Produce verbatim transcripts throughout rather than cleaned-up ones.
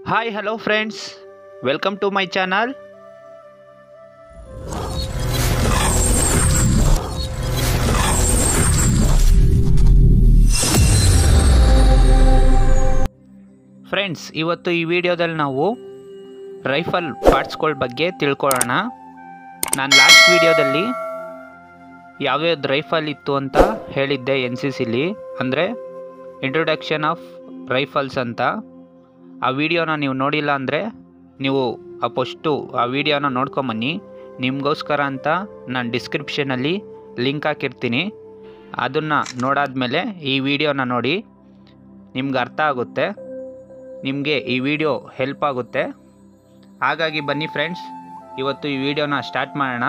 Hi, hello friends. Welcome to my channel. Friends, ಇವತ್ತು ಈ ವಿಡಿಯೋದಲ್ಲಿ ನಾವು ರೈಫಲ್ ಪಾರ್ಟ್ಸ್ಗಳ ಬಗ್ಗೆ ತಿಳ್ಕೊಳ್ಳೋಣ. ನಾನು ಲಾಸ್ಟ್ ವಿಡಿಯೋದಲ್ಲಿ ಯಾವ್ಯಾವ್ದು ರೈಫಲ್ ಇತ್ತು ಅಂತ ಹೇಳಿದ್ದೆ ಎನ್ ಸಿ ಸಿಲಿ, ಅಂದರೆ ಇಂಟ್ರೊಡಕ್ಷನ್ ಆಫ್ ರೈಫಲ್ಸ್ ಅಂತ. ಆ ವಿಡಿಯೋನ ನೀವು ನೋಡಿಲ್ಲ ಅಂದರೆ ನೀವು ಆ ಫಸ್ಟು ಆ ವಿಡಿಯೋನ ನೋಡ್ಕೊಂಬನ್ನಿ. ನಿಮಗೋಸ್ಕರ ಅಂತ ನಾನು ಡಿಸ್ಕ್ರಿಪ್ಷನಲ್ಲಿ ಲಿಂಕ್ ಹಾಕಿರ್ತೀನಿ. ಅದನ್ನು ನೋಡಾದ್ಮೇಲೆ ಈ ವಿಡಿಯೋನ ನೋಡಿ, ನಿಮ್ಗೆ ಅರ್ಥ ಆಗುತ್ತೆ, ನಿಮಗೆ ಈ ವಿಡಿಯೋ ಹೆಲ್ಪ್ ಆಗುತ್ತೆ. ಹಾಗಾಗಿ ಬನ್ನಿ ಫ್ರೆಂಡ್ಸ್, ಇವತ್ತು ಈ ವಿಡಿಯೋನ ಸ್ಟಾರ್ಟ್ ಮಾಡೋಣ.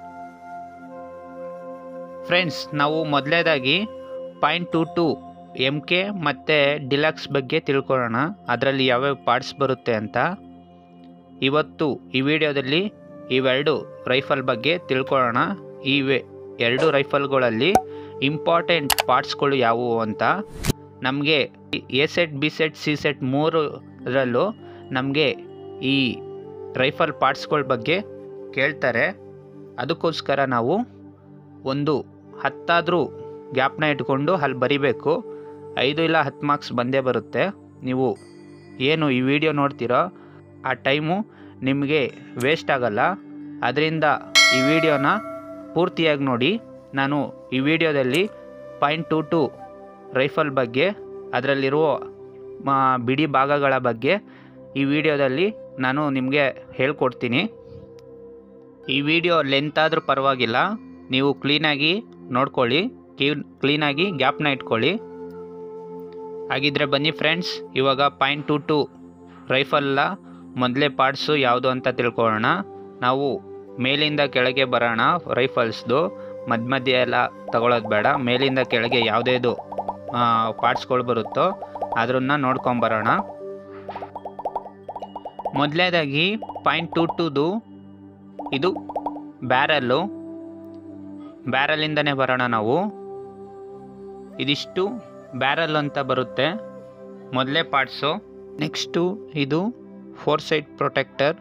ಫ್ರೆಂಡ್ಸ್, ನಾವು ಮೊದಲನೇದಾಗಿ point two two M K ಮತ್ತು ಡಿಲಕ್ಸ್ ಬಗ್ಗೆ ತಿಳ್ಕೊಳ್ಳೋಣ, ಅದರಲ್ಲಿ ಯಾವ್ಯಾವ ಪಾರ್ಟ್ಸ್ ಬರುತ್ತೆ ಅಂತ. ಇವತ್ತು ಈ ವಿಡಿಯೋದಲ್ಲಿ ಇವೆರಡು ರೈಫಲ್ ಬಗ್ಗೆ ತಿಳ್ಕೊಳ್ಳೋಣ. ಈ ಎರಡು ರೈಫಲ್ಗಳಲ್ಲಿ ಇಂಪಾರ್ಟೆಂಟ್ ಪಾರ್ಟ್ಸ್ಗಳು ಯಾವುವು ಅಂತ. ನಮಗೆ A set, B set, C set ಮೂರರಲ್ಲೂ ನಮಗೆ ಈ ರೈಫಲ್ ಪಾರ್ಟ್ಸ್ಗಳ ಬಗ್ಗೆ ಕೇಳ್ತಾರೆ. ಅದಕ್ಕೋಸ್ಕರ ನಾವು ಒಂದು ಹತ್ತಾದರೂ ಗ್ಯಾಪ್ನ ಇಟ್ಕೊಂಡು ಅಲ್ಲಿ ಬರಿಬೇಕು. ಐದು ಇಲ್ಲ ಹತ್ತು ಮಾರ್ಕ್ಸ್ ಬಂದೇ ಬರುತ್ತೆ. ನೀವು ಏನು ಈ ವಿಡಿಯೋ ನೋಡ್ತೀರೋ ಆ ಟೈಮು ನಿಮಗೆ ವೇಸ್ಟ್ ಆಗಲ್ಲ. ಅದರಿಂದ ಈ ವಿಡಿಯೋನ ಪೂರ್ತಿಯಾಗಿ ನೋಡಿ. ನಾನು ಈ ವಿಡಿಯೋದಲ್ಲಿ ಪಾಯಿಂಟ್ ಟು ಟು ರೈಫಲ್ ಬಗ್ಗೆ, ಅದರಲ್ಲಿರುವ ಬಿಡಿ ಭಾಗಗಳ ಬಗ್ಗೆ ಈ ವಿಡಿಯೋದಲ್ಲಿ ನಾನು ನಿಮಗೆ ಹೇಳ್ಕೊಡ್ತೀನಿ. ಈ ವಿಡಿಯೋ ಲೆಂತ್ ಆದರೂ ಪರವಾಗಿಲ್ಲ, ನೀವು ಕ್ಲೀನಾಗಿ ನೋಡ್ಕೊಳ್ಳಿ, ಕ್ಲೀನಾಗಿ ಗ್ಯಾಪ್ನ ಇಟ್ಕೊಳ್ಳಿ. ಹಾಗಿದ್ರೆ ಬನ್ನಿ ಫ್ರೆಂಡ್ಸ್, ಇವಾಗ ಪಾಯಿಂಟ್ ಟು ಟು ರೈಫಲ್ಲ ಮೊದಲೇ ಪಾರ್ಟ್ಸು ಯಾವುದು ಅಂತ ತಿಳ್ಕೊಳ್ಳೋಣ. ನಾವು ಮೇಲಿಂದ ಕೆಳಗೆ ಬರೋಣ. ರೈಫಲ್ಸ್ದು ಮಧ್ಯ ಮಧ್ಯೆ ಎಲ್ಲ ತಗೊಳ್ಳೋದು ಬೇಡ. ಮೇಲಿಂದ ಕೆಳಗೆ ಯಾವುದೇದು ಪಾರ್ಟ್ಸ್ಗಳು ಬರುತ್ತೋ ಅದನ್ನು ನೋಡ್ಕೊಂಬರೋಣ. ಮೊದಲನೇದಾಗಿ ಪಾಯಿಂಟ್ ಟು ಟುದು ಇದು ಬ್ಯಾರಲ್ಲು. ಬ್ಯಾರಲಿಂದನೇ ಬರೋಣ ನಾವು. ಇದಿಷ್ಟು ಬ್ಯಾರಲ್ ಅಂತ ಬರುತ್ತೆ ಮೊದಲೇ ಪಾರ್ಟ್ಸು. ನೆಕ್ಸ್ಟು ಇದು ಫೋರ್ ಸೈಡ್ ಪ್ರೊಟೆಕ್ಟರ್,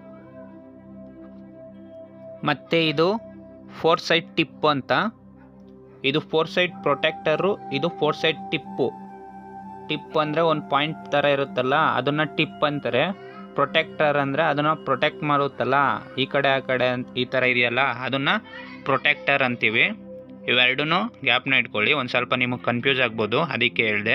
ಮತ್ತು ಇದು ಫೋರ್ ಸೈಡ್ ಟಿಪ್ಪು ಅಂತ. ಇದು ಫೋರ್ ಸೈಡ್ ಪ್ರೊಟೆಕ್ಟರು, ಇದು ಫೋರ್ ಸೈಡ್ ಟಿಪ್ಪು. ಟಿಪ್ ಅಂದರೆ ಒಂದು ಪಾಯಿಂಟ್ ಥರ ಇರುತ್ತಲ್ಲ, ಅದನ್ನು ಟಿಪ್ ಅಂತಾರೆ. ಪ್ರೊಟೆಕ್ಟರ್ ಅಂದರೆ ಅದನ್ನು ಪ್ರೊಟೆಕ್ಟ್ ಮಾಡುತ್ತಲ್ಲ, ಈ ಕಡೆ ಆ ಕಡೆ ಅಂತ ಈ ಥರ ಇದೆಯಲ್ಲ, ಅದನ್ನು ಪ್ರೊಟೆಕ್ಟರ್ ಅಂತೀವಿ. ಇವೆರಡೂ ಗ್ಯಾಪ್ನ ಇಟ್ಕೊಳ್ಳಿ, ಒಂದು ಸ್ವಲ್ಪ ನಿಮಗೆ ಕನ್ಫ್ಯೂಸ್ ಆಗ್ಬೋದು, ಅದಕ್ಕೆ ಹೇಳಿದೆ.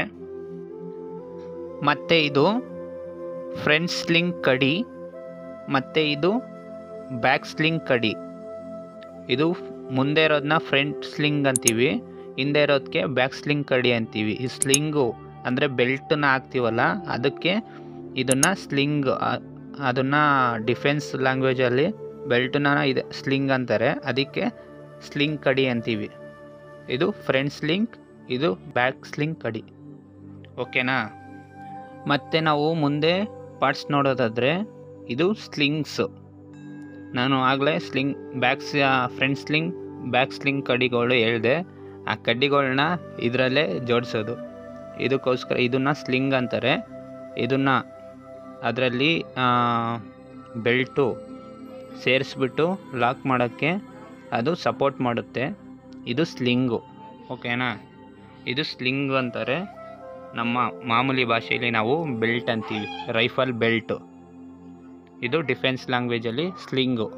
ಮತ್ತು ಇದು ಫ್ರಂಟ್ ಸ್ಲಿಂಗ್ ಕಡಿ, ಮತ್ತು ಇದು ಬ್ಯಾಕ್ ಸ್ಲಿಂಗ್ ಕಡಿ. ಇದು ಮುಂದೆ ಇರೋದನ್ನ ಫ್ರಂಟ್ ಸ್ಲಿಂಗ್ ಅಂತೀವಿ, ಹಿಂದೆ ಇರೋದಕ್ಕೆ ಬ್ಯಾಕ್ ಸ್ಲಿಂಗ್ ಕಡಿ ಅಂತೀವಿ. ಈ ಸ್ಲಿಂಗು ಅಂದರೆ ಬೆಲ್ಟನ್ನ ಹಾಕ್ತೀವಲ್ಲ, ಅದಕ್ಕೆ ಇದನ್ನು ಸ್ಲಿಂಗ್, ಅದನ್ನು ಡಿಫೆನ್ಸ್ ಲ್ಯಾಂಗ್ವೇಜಲ್ಲಿ ಬೆಲ್ಟನ್ನ ಇದೆ ಸ್ಲಿಂಗ್ ಅಂತಾರೆ, ಅದಕ್ಕೆ ಸ್ಲಿಂಗ್ ಕಡಿ ಅಂತೀವಿ. ಇದು ಫ್ರಂಟ್ ಸ್ಲಿಂಗ್, ಇದು ಬ್ಯಾಕ್ ಸ್ಲಿಂಗ್ ಕಡಿ. ಓಕೆನಾ? ಮತ್ತು ನಾವು ಮುಂದೆ ಪಾರ್ಟ್ಸ್ ನೋಡೋದಾದರೆ ಇದು ಸ್ಲಿಂಗ್ಸು. ನಾನು ಆಗಲೇ sling back front sling back sling ಕಡಿಗಳು ಹೇಳಿದೆ. ಆ ಕಡ್ಡಿಗಳನ್ನ ಇದರಲ್ಲೇ ಜೋಡಿಸೋದು. ಇದಕ್ಕೋಸ್ಕರ ಇದನ್ನು ಸ್ಲಿಂಗ್ ಅಂತಾರೆ. ಇದನ್ನು ಅದರಲ್ಲಿ ಬೆಲ್ಟು ಸೇರಿಸ್ಬಿಟ್ಟು ಲಾಕ್ ಮಾಡೋಕ್ಕೆ ಅದು ಸಪೋರ್ಟ್ ಮಾಡುತ್ತೆ. ಇದು ಸ್ಲಿಂಗು. ಓಕೆನಾ? ಇದು ಸ್ಲಿಂಗ್ ಅಂತಾರೆ. ನಮ್ಮ ಮಾಮೂಲಿ ಭಾಷೆಯಲ್ಲಿ ನಾವು ಬೆಲ್ಟ್ ಅಂತೀವಿ, ರೈಫಲ್ ಬೆಲ್ಟು. ಇದು ಡಿಫೆನ್ಸ್ ಲ್ಯಾಂಗ್ವೇಜಲ್ಲಿ ಸ್ಲಿಂಗು.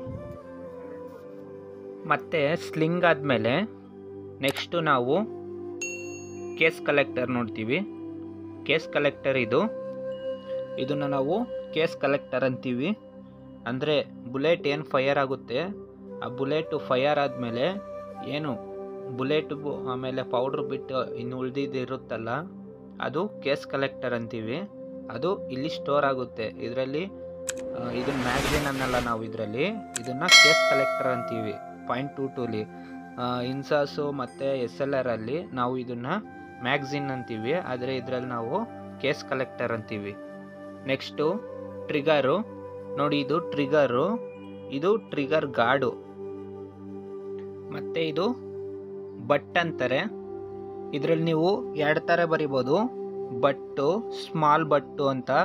ಮತ್ತು ಸ್ಲಿಂಗ್ ಆದಮೇಲೆ ನೆಕ್ಸ್ಟು ನಾವು ಕೇಸ್ ಕಲೆಕ್ಟರ್ ನೋಡ್ತೀವಿ. ಕೇಸ್ ಕಲೆಕ್ಟರ್ ಇದು ಇದನ್ನು ನಾವು ಕೇಸ್ ಕಲೆಕ್ಟರ್ ಅಂತೀವಿ. ಅಂದರೆ ಬುಲೆಟ್ ಏನು ಫೈರ್ ಆಗುತ್ತೆ, ಆ ಬುಲೆಟು ಫೈರ್ ಆದಮೇಲೆ ಏನು ಬುಲೆಟು ಆಮೇಲೆ ಪೌಡ್ರ್ ಬಿಟ್ಟು ಇನ್ನು ಉಳಿದಿದ್ದಿರುತ್ತಲ್ಲ, ಅದು ಕೇಸ್ ಕಲೆಕ್ಟರ್ ಅಂತೀವಿ. ಅದು ಇಲ್ಲಿ ಸ್ಟೋರ್ ಆಗುತ್ತೆ. ಇದರಲ್ಲಿ ಇದನ್ನು ಮ್ಯಾಗ್ಝಿನ್ ಅನ್ನಲ್ಲ ನಾವು, ಇದರಲ್ಲಿ ಇದನ್ನು ಕೇಸ್ ಕಲೆಕ್ಟರ್ ಅಂತೀವಿ. ಪಾಯಿಂಟ್ ಟು ಟೂಲಿ ಇನ್ಸಾಸು ಮತ್ತು ಎಸ್ ಎಲ್ ಆರಲ್ಲಿ ನಾವು ಇದನ್ನು ಮ್ಯಾಗ್ಝಿನ್ ಅಂತೀವಿ, ಆದರೆ ಇದರಲ್ಲಿ ನಾವು ಕೇಸ್ ಕಲೆಕ್ಟರ್ ಅಂತೀವಿ. ನೆಕ್ಸ್ಟು ಟ್ರಿಗರು ನೋಡಿ, ಇದು ಟ್ರಿಗರು, ಇದು ಟ್ರಿಗರ್ ಗಾರ್ಡು. ಮತ್ತು ಇದು ಬಟ್ ಅಂತಾರೆ. ಇದರಲ್ಲಿ ನೀವು ಎರಡು ಥರ ಬರಿಬೋದು, ಬಟ್ಟು, ಸ್ಮಾಲ್ ಬಟ್ಟು ಅಂತ.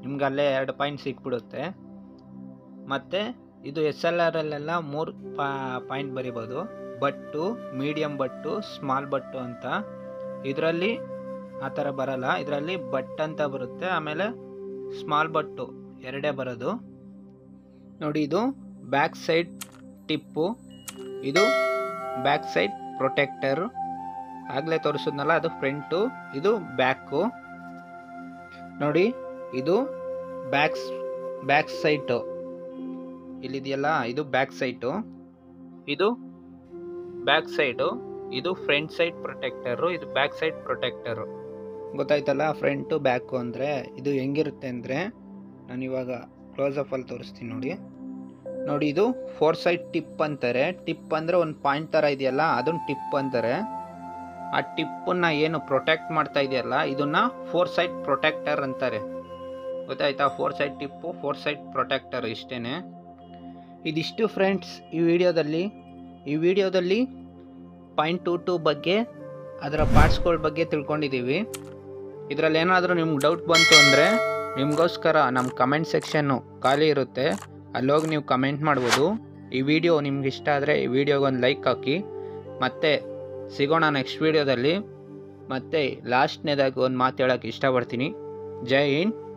ನಿಮ್ಗೆ ಅಲ್ಲೇ ಎರಡು ಪಾಯಿಂಟ್ ಸಿಕ್ಬಿಡುತ್ತೆ. ಮತ್ತು ಇದು ಎಸ್ ಎಲ್ ಆರಲ್ಲೆಲ್ಲ ಮೂರು ಪಾ ಪಾಯಿಂಟ್ ಬರಿಬೋದು, butt, medium butt, small butt ಅಂತ. ಇದರಲ್ಲಿ ಆ ಥರ ಬರಲ್ಲ, ಇದರಲ್ಲಿ ಬಟ್ ಅಂತ ಬರುತ್ತೆ, ಆಮೇಲೆ ಸ್ಮಾಲ್ ಬಟ್ಟು ಎರಡೇ ಬರೋದು. ನೋಡಿ, ಇದು ಬ್ಯಾಕ್ ಸೈಡ್ ಟಿಪ್ಪು, ಇದು ಬ್ಯಾಕ್ ಸೈಡ್ ಪ್ರೊಟೆಕ್ಟರು. ಆಗಲೇ ತೋರಿಸಿದ್ನಲ್ಲ ಅದು ಫ್ರಂಟು, ಇದು ಬ್ಯಾಕು. ನೋಡಿ, ಇದು ಬ್ಯಾಕ್ಸ್ ಬ್ಯಾಕ್ ಸೈಟು ಇಲ್ಲಿದೆಯಲ್ಲ, ಇದು ಬ್ಯಾಕ್ ಸೈಟು, ಇದು ಬ್ಯಾಕ್ ಸೈಡು, ಇದು ಫ್ರಂಟ್ ಸೈಡ್ ಪ್ರೊಟೆಕ್ಟರು, ಇದು ಬ್ಯಾಕ್ ಸೈಡ್ ಪ್ರೊಟೆಕ್ಟರು. ಗೊತ್ತಾಯ್ತಲ್ಲ ಫ್ರಂಟು ಬ್ಯಾಕು ಅಂದರೆ. ಇದು ಹೆಂಗಿರುತ್ತೆ ಅಂದರೆ, ನಾನು ಇವಾಗ ಕ್ಲೋಸಪ್ಪಲ್ಲಿ ತೋರಿಸ್ತೀನಿ ನೋಡಿ. ನೋಡಿ, ಇದು ಫೋರ್ ಸೈಡ್ ಟಿಪ್ ಅಂತಾರೆ. ಟಿಪ್ ಅಂದರೆ ಒಂದು ಪಾಯಿಂಟ್ ಥರ ಇದೆಯಲ್ಲ, ಅದನ್ನು ಟಿಪ್ ಅಂತಾರೆ. ಆ ಟಿಪ್ಪನ್ನು ಏನು ಪ್ರೊಟೆಕ್ಟ್ ಮಾಡ್ತಾ ಇದೆಯಲ್ಲ, ಇದನ್ನು ಫೋರ್ ಸೈಡ್ ಪ್ರೊಟೆಕ್ಟರ್ ಅಂತಾರೆ. ಗೊತ್ತಾಯ್ತಾ? Fore side tip, fore side protector, ಇಷ್ಟೇ. ಇದಿಷ್ಟು ಫ್ರೆಂಡ್ಸ್ ಈ ವಿಡಿಯೋದಲ್ಲಿ. ಈ ವಿಡಿಯೋದಲ್ಲಿ ಪಾಯಿಂಟ್ ಟು ಟು ಬಗ್ಗೆ, ಅದರ ಪಾರ್ಟ್ಸ್ಗಳ ಬಗ್ಗೆ ತಿಳ್ಕೊಂಡಿದ್ದೀವಿ. ಇದರಲ್ಲಿ ಏನಾದರೂ ನಿಮ್ಗೆ ಡೌಟ್ ಬಂತು ಅಂದರೆ ನಿಮಗೋಸ್ಕರ ನಮ್ಮ ಕಮೆಂಟ್ ಸೆಕ್ಷನ್ನು ಖಾಲಿ ಇರುತ್ತೆ, ಅಲ್ಲೋಗಿ ನೀವು ಕಮೆಂಟ್ ಮಾಡ್ಬೋದು. ಈ ವಿಡಿಯೋ ನಿಮ್ಗೆ ಇಷ್ಟ ಆದರೆ ಈ ವಿಡಿಯೋಗೊಂದು ಲೈಕ್ ಹಾಕಿ. ಮತ್ತೆ ಸಿಗೋಣ ನೆಕ್ಸ್ಟ್ ವಿಡಿಯೋದಲ್ಲಿ. ಮತ್ತು ಲಾಸ್ಟ್ನೇದಾಗಿ ಒಂದು ಮಾತು ಹೇಳೋಕ್ಕೆ ಇಷ್ಟಪಡ್ತೀನಿ. ಜೈ ಹಿಂದ್.